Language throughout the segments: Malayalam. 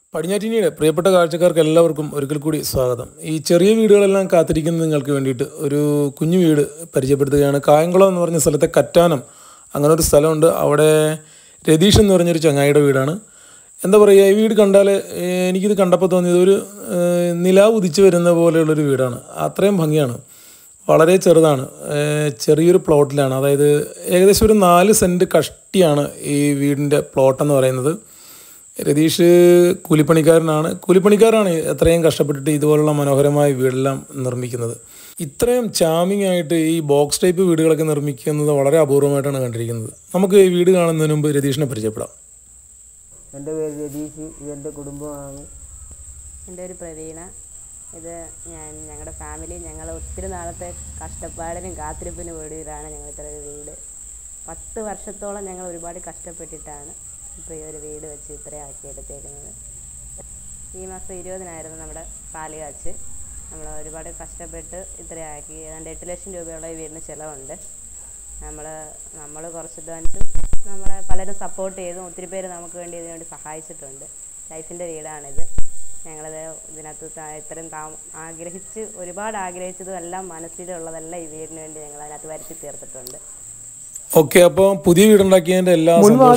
പടിഞ്ഞാറ്റിനിയുടെ പ്രിയപ്പെട്ട കാഴ്ചക്കാർക്ക് എല്ലാവർക്കും ഒരിക്കൽ കൂടി സ്വാഗതം. ഈ ചെറിയ വീടുകളെല്ലാം കാത്തിരിക്കുന്ന നിങ്ങൾക്ക് വേണ്ടിയിട്ട് ഒരു കുഞ്ഞു വീട് പരിചയപ്പെടുത്തുകയാണ്. കായംകുളം എന്ന് പറഞ്ഞ സ്ഥലത്തെ കറ്റാനം അങ്ങനെ ഒരു സ്ഥലമുണ്ട്. അവിടെ രതീഷ് എന്ന് പറഞ്ഞൊരു ചങ്ങായിയുടെ വീടാണ്. എന്താ പറയുക, ഈ വീട് കണ്ടാൽ എനിക്കിത് കണ്ടപ്പോൾ തോന്നിയത് ഒരു നിലാവ് ഉദിച്ച് വരുന്ന പോലെയുള്ളൊരു വീടാണ്. അത്രയും ഭംഗിയാണ്. വളരെ ചെറുതാണ്, ചെറിയൊരു പ്ലോട്ടിലാണ്. അതായത് ഏകദേശം ഒരു 4 സെൻറ്റ് കഷ്ടിയാണ് ഈ വീടിൻ്റെ പ്ലോട്ടെന്ന് പറയുന്നത്. രതീഷ് കൂലിപ്പണിക്കാരാണ് എത്രയും കഷ്ടപ്പെട്ടിട്ട് ഇതുപോലുള്ള മനോഹരമായ വീടെല്ലാം നിർമ്മിക്കുന്നത്. ഇത്രയും ചാമിങ് ആയിട്ട് ഈ ബോക്സ് ടൈപ്പ് വീടുകളൊക്കെ നിർമ്മിക്കുന്നത് വളരെ അപൂർവമായിട്ടാണ് കണ്ടിരിക്കുന്നത്. നമുക്ക് ഈ വീട് കാണുന്നതിന് മുമ്പ് രതീഷിനെ പരിചയപ്പെടാം. എൻ്റെ പേര് രതീഷ്, ഇതെൻ്റെ കുടുംബമാണ്. എൻ്റെ പേര് പ്രവീണ. ഇത് ഞങ്ങളുടെ ഫാമിലി ഞങ്ങൾ ഒത്തിരി നാളത്തെ കഷ്ടപ്പാടിനും കാത്തിരിപ്പിനും വേണ്ടിയിട്ടാണ് ഞങ്ങൾ ഇത്ര ഒരു വീട് 10 വർഷത്തോളം ഞങ്ങൾ ഒരുപാട് കഷ്ടപ്പെട്ടിട്ടാണ് ഇപ്പോൾ ഈ ഒരു വീട് വെച്ച് ഇത്രയാക്കി എടുത്തേക്കുന്നത്. ഈ മാസം 20-നായിരുന്നു നമ്മുടെ പാല് കാച്ച്. നമ്മൾ ഒരുപാട് കഷ്ടപ്പെട്ട് ഇത്രയാക്കി. ഏതാണ്ട് 8 ലക്ഷം രൂപയോളം ഈ വീടിന് ചിലവുണ്ട്. നമ്മൾ കുറച്ച് അധ്വാനിച്ചും നമ്മളെ പലരും സപ്പോർട്ട് ചെയ്തും ഒത്തിരി പേര് നമുക്ക് വേണ്ടി ഇതിനുവേണ്ടി സഹായിച്ചിട്ടുണ്ട്. ലൈഫിൻ്റെ വീടാണിത്. ഞങ്ങളിത് ഇതിനകത്ത് ഇത്രയും ഒരുപാട് ആഗ്രഹിച്ചതും എല്ലാം മനസ്സിലുള്ളതെല്ലാം ഈ വീടിന് വേണ്ടി ഞങ്ങൾ അതിനകത്ത് വരുത്തി തീർത്തിട്ടുണ്ട്. ഓക്കെ, അപ്പോൾ പുതിയ വീടുണ്ടാക്കിയതിന്റെ എല്ലാ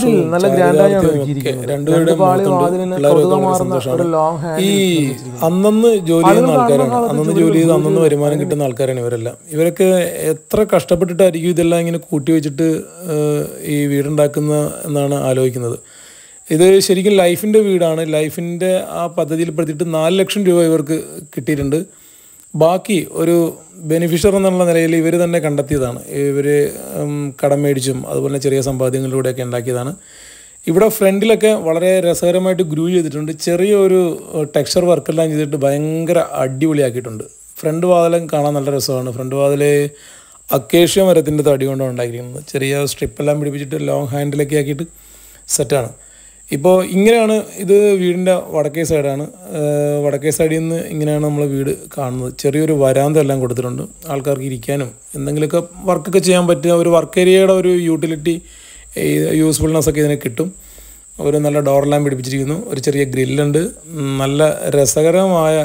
ഈ അന്നന്ന് ജോലി ചെയ്യുന്ന ആൾക്കാരാണ്. അന്നന്ന് ജോലി ചെയ്ത് അന്നന്ന് വരുമാനം കിട്ടുന്ന ആൾക്കാരാണ് ഇവരെല്ലാം. ഇവരൊക്കെ എത്ര കഷ്ടപ്പെട്ടിട്ടായിരിക്കും ഇതെല്ലാം ഇങ്ങനെ കൂട്ടി വെച്ചിട്ട് ഈ വീടുണ്ടാക്കുന്ന എന്നാണ് ആലോചിക്കുന്നത്. ഇത് ശരിക്കും ലൈഫിൻ്റെ വീടാണ്. ലൈഫിൻ്റെ ആ പദ്ധതിയിൽപ്പെടുത്തിയിട്ട് 4 ലക്ഷം രൂപ ഇവർക്ക് കിട്ടിയിട്ടുണ്ട്. ബാക്കി ഒരു ബെനിഫിഷ്യർ എന്നുള്ള നിലയിൽ ഇവർ തന്നെ കണ്ടെത്തിയതാണ്. ഇവർ കടം മേടിച്ചും അതുപോലെ ചെറിയ സമ്പാദ്യങ്ങളിലൂടെയൊക്കെ ഉണ്ടാക്കിയതാണ്. ഇവിടെ ഫ്രണ്ടിലൊക്കെ വളരെ രസകരമായിട്ട് ഗ്രൂ ചെയ്തിട്ടുണ്ട്. ചെറിയൊരു ടെക്സ്ചർ വർക്കെല്ലാം ചെയ്തിട്ട് ഭയങ്കര അടിപൊളിയാക്കിയിട്ടുണ്ട്. ഫ്രണ്ട് വാതിലും കാണാൻ നല്ല രസമാണ്. ഫ്രണ്ട് വാതിൽ അക്കേഷ്യ മരത്തിൻ്റെ തടി കൊണ്ടാണ് ഉണ്ടാക്കിയിരിക്കുന്നത്. ചെറിയ സ്ട്രിപ്പെല്ലാം പിടിപ്പിച്ചിട്ട് ലോങ് ഹാൻഡിലൊക്കെ ആക്കിയിട്ട് സെറ്റാണ്. ഇപ്പോൾ ഇങ്ങനെയാണ് ഇത് വീടിൻ്റെ വടക്കേ സൈഡാണ്. വടക്കേ സൈഡിൽ നിന്ന് ഇങ്ങനെയാണ് നമ്മൾ വീട് കാണുന്നത്. ചെറിയൊരു വരാന്ത എല്ലാം കൊടുത്തിട്ടുണ്ട്. ആൾക്കാർക്ക് ഇരിക്കാനും എന്തെങ്കിലുമൊക്കെ വർക്കൊക്കെ ചെയ്യാൻ പറ്റുക ഒരു വർക്ക് ഏരിയയുടെ ഒരു യൂട്ടിലിറ്റി യൂസ്ഫുൾനെസ് ഒക്കെ ഇതിന് കിട്ടും. ഒരു നല്ല ഡോറെല്ലാം പിടിപ്പിച്ചിരിക്കുന്നു. ഒരു ചെറിയ ഗ്രില്ലുണ്ട്. നല്ല രസകരമായ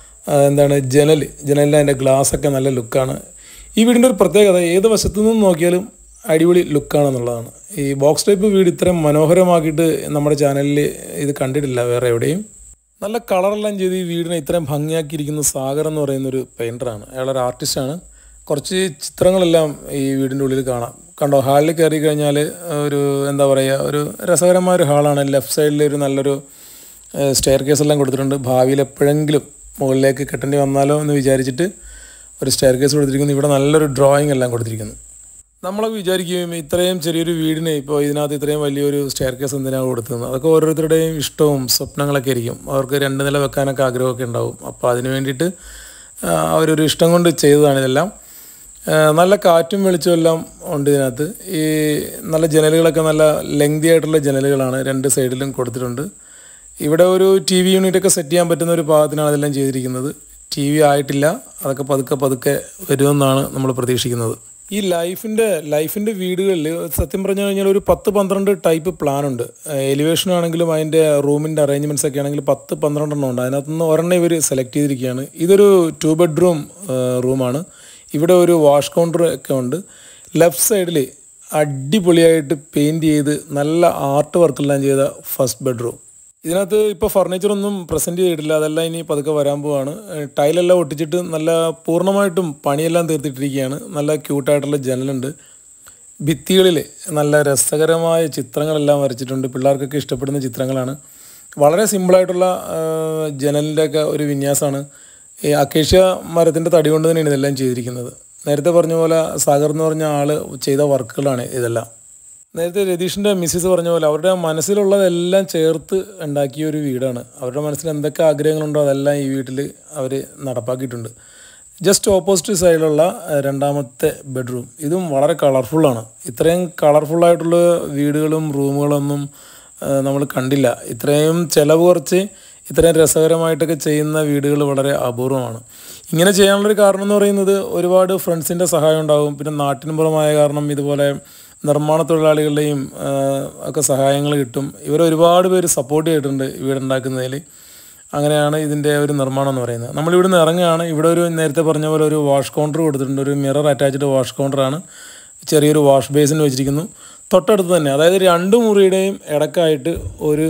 ജനലിൽ അതിൻ്റെ ഗ്ലാസ്സൊക്കെ നല്ല ലുക്കാണ്. ഈ വീടിൻ്റെ ഒരു പ്രത്യേകത ഏത് വശത്തു നിന്നും നോക്കിയാലും അടിപൊളി ലുക്കാണെന്നുള്ളതാണ്. ഈ ബോക്സ് ടൈപ്പ് വീട് ഇത്രയും മനോഹരമാക്കിയിട്ട് നമ്മുടെ ചാനലിൽ ഇത് കണ്ടിട്ടില്ല വേറെ എവിടെയും. നല്ല കളറെല്ലാം ചെയ്ത് ഈ വീടിനെ ഇത്രയും ഭംഗിയാക്കിയിരിക്കുന്ന സാഗർ എന്ന് പറയുന്നൊരു പെയിൻറ്ററാണ്. അയാളൊരു ആർട്ടിസ്റ്റാണ്. കുറച്ച് ചിത്രങ്ങളെല്ലാം ഈ വീടിൻ്റെ ഉള്ളിൽ കാണാം. കണ്ടോ, ഹാളിൽ കയറി കഴിഞ്ഞാൽ ഒരു ഒരു രസകരമായൊരു ഹാളാണ്. ലെഫ്റ്റ് സൈഡിൽ ഒരു നല്ലൊരു സ്റ്റെയർ കേസ് എല്ലാം കൊടുത്തിട്ടുണ്ട്. ഭാവിയിൽ എപ്പോഴെങ്കിലും മുകളിലേക്ക് കെട്ടേണ്ടി വന്നാലോ എന്ന് വിചാരിച്ചിട്ട് ഒരു സ്റ്റെയർ കേസ് കൊടുത്തിരിക്കുന്നു. ഇവിടെ നല്ലൊരു ഡ്രോയിങ് എല്ലാം കൊടുത്തിരിക്കുന്നു. നമ്മളൊക്കെ വിചാരിക്കുകയും ഇത്രയും ചെറിയൊരു വീടിന് ഇപ്പോൾ ഇതിനകത്ത് ഇത്രയും വലിയൊരു സ്റ്റെയർ കേസ് എന്തിനാണ് കൊടുത്തത്. അതൊക്കെ ഓരോരുത്തരുടെയും ഇഷ്ടവും സ്വപ്നങ്ങളൊക്കെ ആയിരിക്കും. അവർക്ക് 2 നില വെക്കാനൊക്കെ ആഗ്രഹമൊക്കെ ഉണ്ടാവും. അപ്പോൾ അതിന് വേണ്ടിയിട്ട് അവരൊരു ഇഷ്ടം കൊണ്ട് ചെയ്തതാണ് ഇതെല്ലാം. നല്ല കാറ്റും വെളിച്ചവും എല്ലാം ഉണ്ട് ഇതിനകത്ത്. ഈ നല്ല ജനലുകളൊക്കെ നല്ല ലെങ്തി ആയിട്ടുള്ള ജനലുകളാണ് 2 സൈഡിലും കൊടുത്തിട്ടുണ്ട്. ഇവിടെ ഒരു TV യൂണിറ്റൊക്കെ സെറ്റ് ചെയ്യാൻ പറ്റുന്ന ഒരു പാകത്തിനാണ് ഇതെല്ലാം ചെയ്തിരിക്കുന്നത്. TV ആയിട്ടില്ല, അതൊക്കെ പതുക്കെ വരുമെന്നാണ് നമ്മൾ പ്രതീക്ഷിക്കുന്നത്. ഈ ലൈഫിൻ്റെ വീടുകളിൽ സത്യം പറഞ്ഞു കഴിഞ്ഞാൽ ഒരു 10-12 ടൈപ്പ് പ്ലാനുണ്ട്. എലിവേഷൻ ആണെങ്കിലും അതിൻ്റെ റൂമിൻ്റെ അറേഞ്ച്മെൻറ്റ്സ് ഒക്കെ ആണെങ്കിൽ 10-12 ഉണ്ട്. അതിനകത്തുനിന്ന് ഒരെണ്ണം ഇവർ സെലക്ട് ചെയ്തിരിക്കുകയാണ്. ഇതൊരു 2 ബെഡ്റൂം റൂമാണ്. ഇവിടെ ഒരു വാഷ് കൗണ്ടർ ഒക്കെ ഉണ്ട്. ലെഫ്റ്റ് സൈഡിൽ അടിപൊളിയായിട്ട് പെയിൻറ്റ് ചെയ്ത് നല്ല ആർട്ട് വർക്കെല്ലാം ചെയ്ത ഫസ്റ്റ് ബെഡ്റൂം. ഇതിനകത്ത് ഇപ്പോൾ ഫർണിച്ചറൊന്നും പ്രസൻറ്റ് ചെയ്തിട്ടില്ല. അതെല്ലാം ഇനി പതുക്കെ വരാൻ പോവാണ്. ടൈലെല്ലാം ഒട്ടിച്ചിട്ട് നല്ല പൂർണ്ണമായിട്ടും പണിയെല്ലാം തീർത്തിട്ടിരിക്കുകയാണ്. നല്ല ക്യൂട്ടായിട്ടുള്ള ജനലുണ്ട്. ഭിത്തികളിൽ നല്ല രസകരമായ ചിത്രങ്ങളെല്ലാം വരച്ചിട്ടുണ്ട്. പിള്ളേർക്കൊക്കെ ഇഷ്ടപ്പെടുന്ന ചിത്രങ്ങളാണ്. വളരെ സിമ്പിളായിട്ടുള്ള ജനലിൻ്റെയൊക്കെ ഒരു വിന്യാസമാണ്. ഈ അക്കേഷ്യ മരത്തിൻ്റെ തടി കൊണ്ട് തന്നെയാണ് ഇതെല്ലാം ചെയ്തിരിക്കുന്നത്. നേരത്തെ പറഞ്ഞ പോലെ സാഗർ എന്ന് പറഞ്ഞ ആൾ ചെയ്ത വർക്കുകളാണ് ഇതെല്ലാം. നേരത്തെ രതീഷിൻ്റെ മിസ്സിസ് പറഞ്ഞ പോലെ അവരുടെ മനസ്സിലുള്ളതെല്ലാം ചേർത്ത് ഉണ്ടാക്കിയ ഒരു വീടാണ്. അവരുടെ മനസ്സിൽ എന്തൊക്കെ ആഗ്രഹങ്ങളുണ്ടോ അതെല്ലാം ഈ വീട്ടിൽ അവർ നടപ്പാക്കിയിട്ടുണ്ട്. ജസ്റ്റ് ഓപ്പോസിറ്റ് സൈഡിലുള്ള 2ാമത്തെ ബെഡ്റൂം ഇതും വളരെ കളർഫുള്ളാണ്. ഇത്രയും കളർഫുള്ളായിട്ടുള്ള വീടുകളും റൂമുകളൊന്നും നമ്മൾ കണ്ടില്ല. ഇത്രയും ചിലവ് കുറച്ച് ഇത്രയും രസകരമായിട്ടൊക്കെ ചെയ്യുന്ന വീടുകൾ വളരെ അപൂർവമാണ്. ഇങ്ങനെ ചെയ്യാനുള്ളൊരു കാരണം എന്ന് പറയുന്നത് ഒരുപാട് ഫ്രണ്ട്സിൻ്റെ സഹായം ഉണ്ടാകും. പിന്നെ നാട്ടിൻപുറമായ കാരണം ഇതുപോലെ നിർമ്മാണ തൊഴിലാളികളുടെയും ഒക്കെ സഹായങ്ങൾ കിട്ടും. ഇവർ ഒരുപാട് പേര് സപ്പോർട്ട് ചെയ്തിട്ടുണ്ട് വീടുണ്ടാക്കുന്നതിൽ. അങ്ങനെയാണ് ഇതിൻ്റെ ഒരു നിർമ്മാണം എന്ന് പറയുന്നത്. നമ്മളിവിടെ നിന്ന് ഇറങ്ങുകയാണ്. ഇവിടെ ഒരു നേരത്തെ പറഞ്ഞ പോലെ ഒരു വാഷ് കൗണ്ടർ കൊടുത്തിട്ടുണ്ട്. ഒരു മിറർ അറ്റാച്ച്ഡ് വാഷ് കൗണ്ടറാണ്. ചെറിയൊരു വാഷ് ബേസിൻ വെച്ചിരിക്കുന്നു. തൊട്ടടുത്ത് തന്നെ, അതായത് 2 മുറിയുടെയും ഇടക്കായിട്ട് ഒരു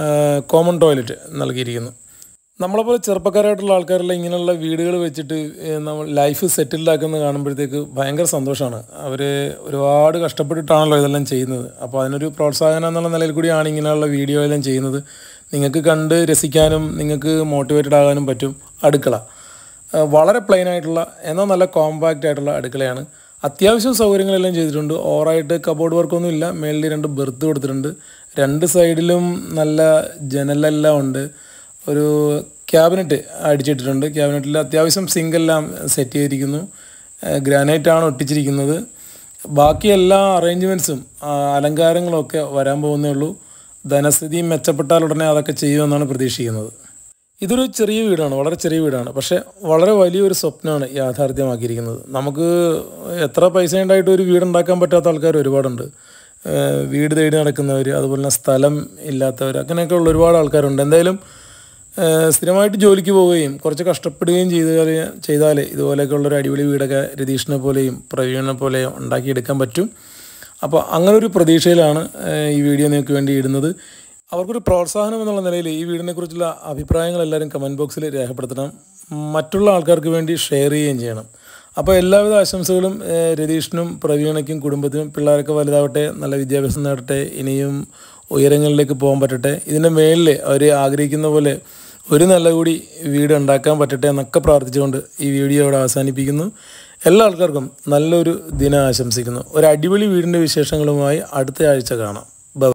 കോമൺ ടോയ്ലറ്റ് നൽകിയിരിക്കുന്നു. നമ്മളെപ്പോലെ ചെറുപ്പക്കാരായിട്ടുള്ള ആൾക്കാരെല്ലാം ഇങ്ങനെയുള്ള വീടുകൾ വെച്ചിട്ട് നമ്മൾ ലൈഫ് സെറ്റിൽഡാക്കുന്നത് കാണുമ്പോഴത്തേക്ക് ഭയങ്കര സന്തോഷമാണ്. അവർ ഒരുപാട് കഷ്ടപ്പെട്ടിട്ടാണല്ലോ ഇതെല്ലാം ചെയ്യുന്നത്. അപ്പോൾ അതിനൊരു പ്രോത്സാഹനം എന്നുള്ള നിലയിൽ കൂടിയാണ് ഇങ്ങനെയുള്ള വീഡിയോ എല്ലാം ചെയ്യുന്നത്. നിങ്ങൾക്ക് കണ്ട് രസിക്കാനും നിങ്ങൾക്ക് മോട്ടിവേറ്റഡ് ആകാനും പറ്റും. അടുക്കള വളരെ പ്ലെയിൻ ആയിട്ടുള്ള എന്നാൽ നല്ല കോമ്പാക്റ്റ് ആയിട്ടുള്ള അടുക്കളയാണ്. അത്യാവശ്യം സൗകര്യങ്ങളെല്ലാം ചെയ്തിട്ടുണ്ട്. ഓവറായിട്ട് കബോർഡ് വർക്കൊന്നും ഇല്ല. മേളിൽ 2 ബെർത്ത് കൊടുത്തിട്ടുണ്ട്. 2 സൈഡിലും നല്ല ജനലെല്ലാം ഉണ്ട്. ഒരു ക്യാബിനറ്റ് അടിച്ചിട്ടിട്ടുണ്ട്. ക്യാബിനറ്റിൽ അത്യാവശ്യം സിങ്കെല്ലാം സെറ്റ് ചെയ്തിരിക്കുന്നു. ഗ്രാനൈറ്റാണ് ഒട്ടിച്ചിരിക്കുന്നത്. ബാക്കി എല്ലാ അറേഞ്ച്മെൻറ്റ്സും അലങ്കാരങ്ങളൊക്കെ വരാൻ പോകുന്നേ ഉള്ളൂ. ധനസ്ഥിതി മെച്ചപ്പെട്ടാൽ ഉടനെ അതൊക്കെ ചെയ്യുമെന്നാണ് പ്രതീക്ഷിക്കുന്നത്. ഇതൊരു ചെറിയ വീടാണ്, വളരെ ചെറിയ വീടാണ്. പക്ഷേ വളരെ വലിയൊരു സ്വപ്നമാണ് യാഥാർത്ഥ്യമാക്കിയിരിക്കുന്നത്. നമുക്ക് എത്ര പൈസ ഉണ്ടായിട്ട് ഒരു വീടുണ്ടാക്കാൻ പറ്റാത്ത ആൾക്കാർ ഒരുപാടുണ്ട്. വീട് തേടി നടക്കുന്നവർ, അതുപോലെ തന്നെ സ്ഥലം ഇല്ലാത്തവർ, അങ്ങനെയൊക്കെ ഉള്ള ഒരുപാട് ആൾക്കാരുണ്ട്. എന്തായാലും സ്ഥിരമായിട്ട് ജോലിക്ക് പോവുകയും കുറച്ച് കഷ്ടപ്പെടുകയും ചെയ്താൽ ഇതുപോലെയൊക്കെയുള്ളൊരു അടിപൊളി വീടൊക്കെ രതീഷിനെ പോലെയും പ്രവീണിനെ പോലെയും ഉണ്ടാക്കിയെടുക്കാൻ പറ്റും. അപ്പോൾ അങ്ങനൊരു പ്രതീക്ഷയിലാണ് ഈ വീഡിയോ നിങ്ങൾക്ക് വേണ്ടി ഇടുന്നത്. അവർക്കൊരു പ്രോത്സാഹനം എന്നുള്ള നിലയിൽ ഈ വീടിനെക്കുറിച്ചുള്ള അഭിപ്രായങ്ങൾ എല്ലാവരും കമൻറ്റ് ബോക്സിൽ രേഖപ്പെടുത്തണം. മറ്റുള്ള ആൾക്കാർക്ക് വേണ്ടി ഷെയർ ചെയ്യുകയും ചെയ്യണം. അപ്പോൾ എല്ലാവിധ ആശംസകളും രതീഷിനും പ്രവീണയ്ക്കും കുടുംബത്തിനും. പിള്ളേരൊക്കെ വലുതാവട്ടെ, നല്ല വിദ്യാഭ്യാസം നേടട്ടെ, ഇനിയും ഉയരങ്ങളിലേക്ക് പോകാൻ പറ്റട്ടെ. ഇതിൻ്റെ മേളിൽ അവർ ആഗ്രഹിക്കുന്ന പോലെ ഒരു നല്ല കൂടി വീട് ഉണ്ടാക്കാൻ പറ്റട്ടെ എന്നൊക്കെ പ്രാർത്ഥിച്ചുകൊണ്ട് ഈ വീഡിയോ ഇവിടെ അവസാനിപ്പിക്കുന്നു. എല്ലാ ആൾക്കാർക്കും നല്ലൊരു ദിനം ആശംസിക്കുന്നു. ഒരു അടിപൊളി വീടിൻ്റെ വിശേഷങ്ങളുമായി അടുത്ത ആഴ്ച കാണാം.